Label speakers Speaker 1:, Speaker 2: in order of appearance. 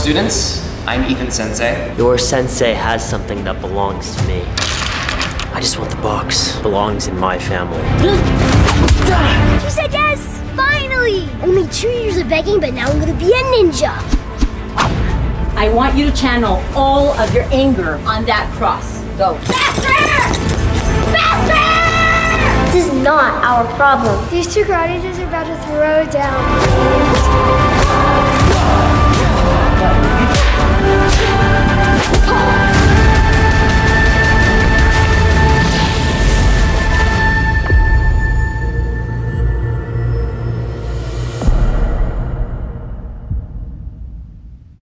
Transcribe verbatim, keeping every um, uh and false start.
Speaker 1: students, I'm Ethan Sensei.
Speaker 2: Your sensei has something that belongs to me. I just want the box. It belongs in my family.
Speaker 3: You said yes! Finally! Only two years of begging, but now I'm gonna be a ninja.
Speaker 4: I want you to channel all of your anger on that cross. Go.
Speaker 3: Faster! Faster! This is not our problem. These two courageous are about to throw down.